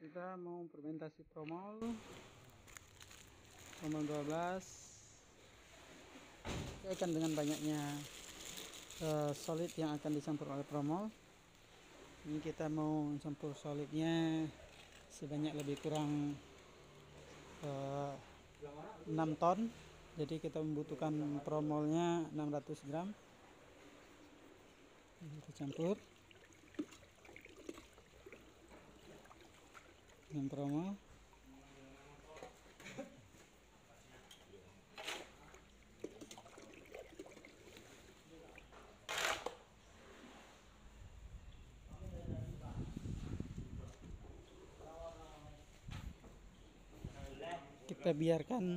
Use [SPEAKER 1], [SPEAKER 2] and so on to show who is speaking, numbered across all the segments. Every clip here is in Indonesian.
[SPEAKER 1] kita mau fermentasi promol 12. Akan dengan banyaknya solid yang akan dicampur oleh promol. Ini kita mau campur solidnya sebanyak lebih kurang 6 ton. Jadi kita membutuhkan promolnya 600 gram. Kita campur dengan promol. Kita biarkan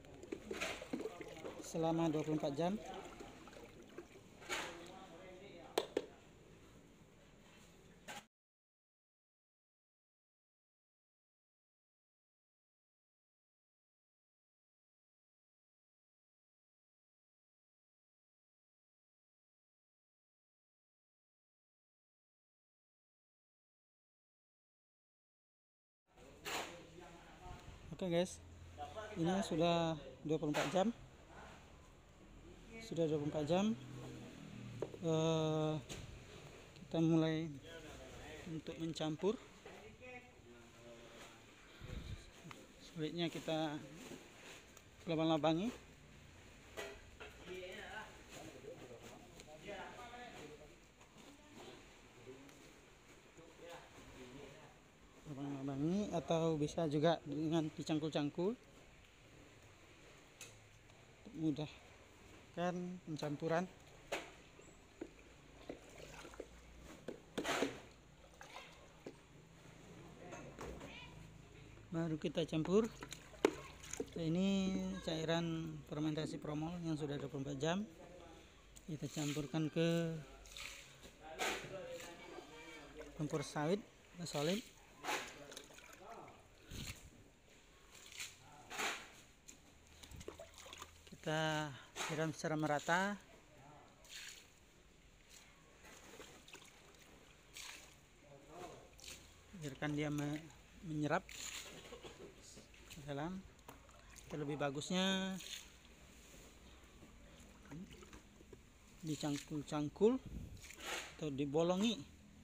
[SPEAKER 1] selama 24 jam. Oke guys, ini sudah 24 jam. Sudah 24 jam. Kita mulai untuk mencampur. Solidnya kita labang-labangi. Labang-labangi atau bisa juga dengan dicangkul-cangkul. Mudahkan pencampuran. Baru kita campur. Ini cairan fermentasi promol yang sudah 24 jam. Kita campurkan ke kompor sawit solid. Kita siram secara merata. Biarkan dia menyerap ke dalam. Lebih bagusnya dicangkul-cangkul atau dibolongi.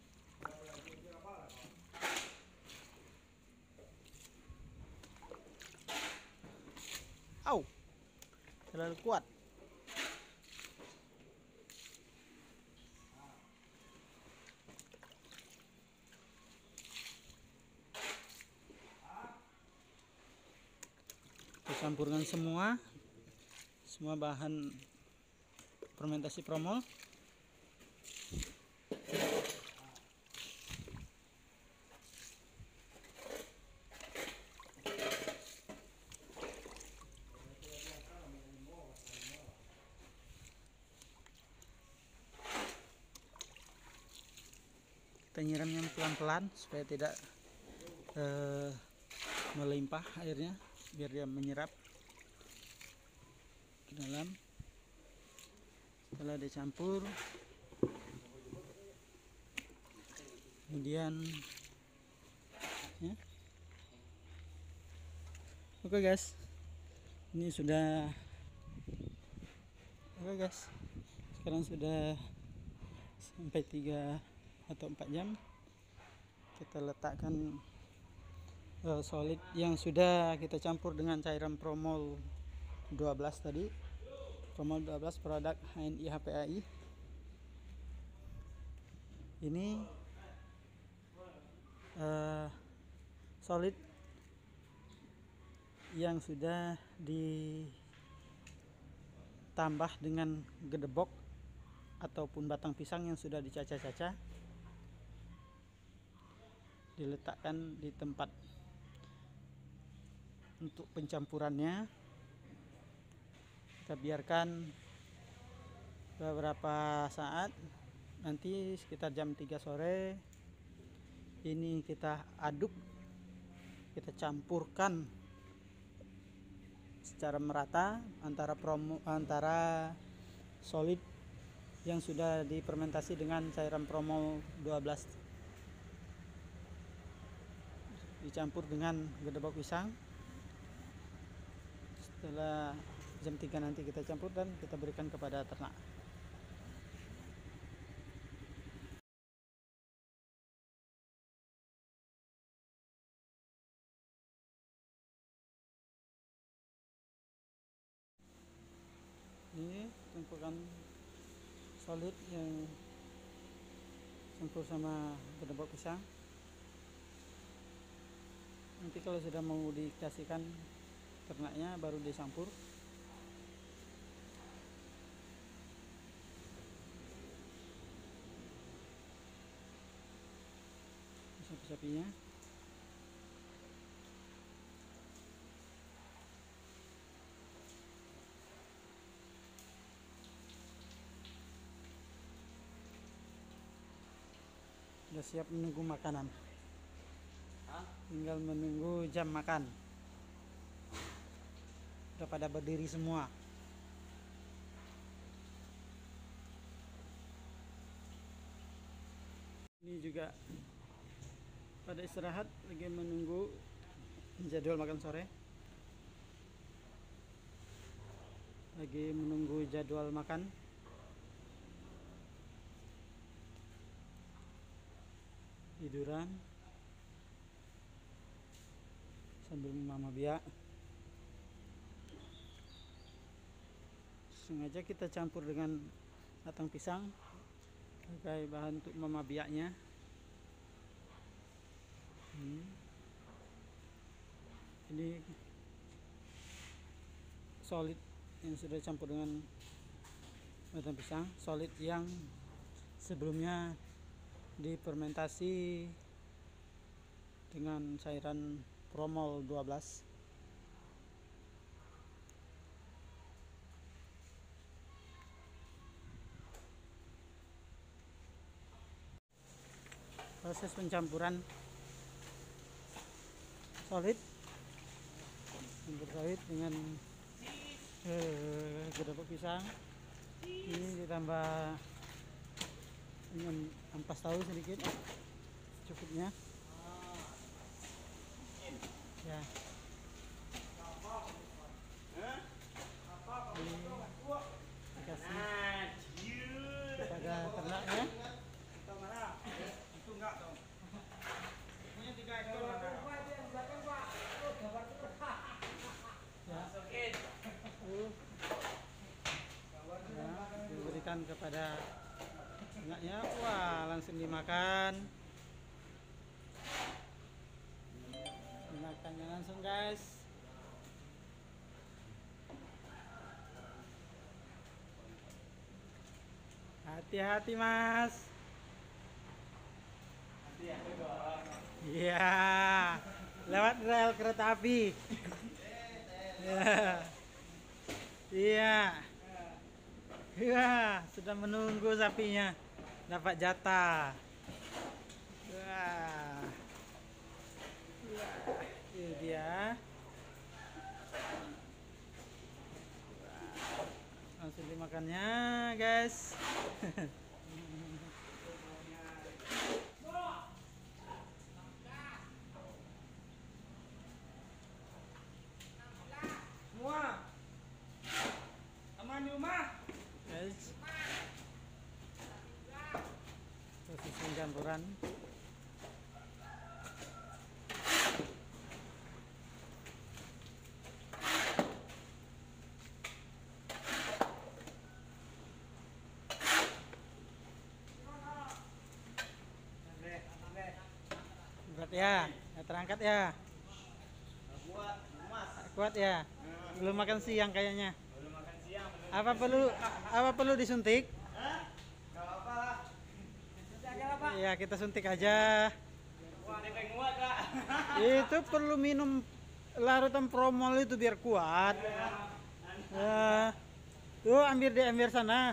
[SPEAKER 1] Au, terlalu kuat. Kita campurkan semua bahan fermentasi promol. Kita nyiramnya pelan-pelan supaya tidak melimpah airnya, biar dia menyerap ke dalam. Setelah dicampur, kemudian ya. Oke guys, ini sudah sekarang sudah sampai 3 atau 4 jam. Kita letakkan solid yang sudah kita campur dengan cairan promol 12 tadi. Promol 12 produk HNI HPAI. Ini solid yang sudah ditambah dengan gedebok ataupun batang pisang yang sudah dicacah-cacah, diletakkan di tempat untuk pencampurannya. Kita biarkan beberapa saat, nanti sekitar jam 3 sore ini kita aduk, kita campurkan secara merata antara solid yang sudah difermentasi dengan cairan promol 12. dicampur dengan gedebok pisang. Setelah jam 3 nanti kita campur dan kita berikan kepada ternak. Ini campuran solid yang campur sama gedebok pisang. Nanti kalau sudah mau dikasihkan ternaknya baru dicampur. Sapi-sapinya. Sudah siap menunggu makanan. Tinggal menunggu jam makan. Sudah pada berdiri semua. Ini juga pada istirahat lagi menunggu jadwal makan sore. Lagi menunggu jadwal makan. Tiduran sambil mama biak. Sengaja kita campur dengan batang pisang sebagai bahan untuk mama biaknya. Ini solid yang sudah campur dengan batang pisang, solid yang sebelumnya difermentasi dengan cairan promol 12. Proses pencampuran solid, campur solid dengan gedebok pisang. Ini ditambah dengan ampas tahu sedikit, cukupnya ya. Ini dikasih pada ternaknya. Diberikan kepada ternaknya. Wah, langsung dimakan. Dimakannya langsung, guys. Hati-hati, Mas. Iya, lewat rel kereta api. Iya. Iya, sudah menunggu sapinya dapat jatah. Wah. Ini dia. Langsung dimakannya, guys.
[SPEAKER 2] Semua aman di rumah,
[SPEAKER 1] Guys, proses pencampuran. Berat ya, terangkat ya. Kuat ya. Belum makan siang kayaknya.
[SPEAKER 2] belum makan siang.
[SPEAKER 1] Apa perlu disuntik?
[SPEAKER 2] Gak apa lah.
[SPEAKER 1] Iya, kita suntik aja.
[SPEAKER 2] Wah, ada yang kuat kak.
[SPEAKER 1] Itu perlu minum larutan promol itu biar kuat. Ya. Tuh, ambil di ember sana.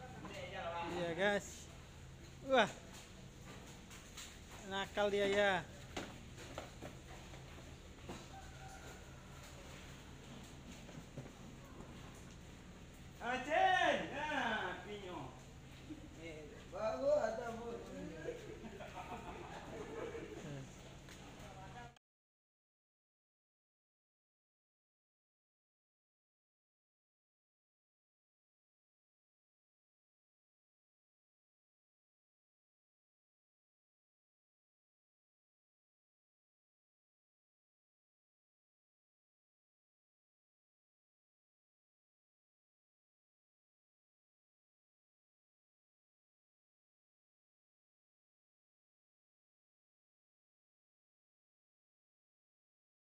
[SPEAKER 1] Iya, guys. Wah. Nakal dia ya.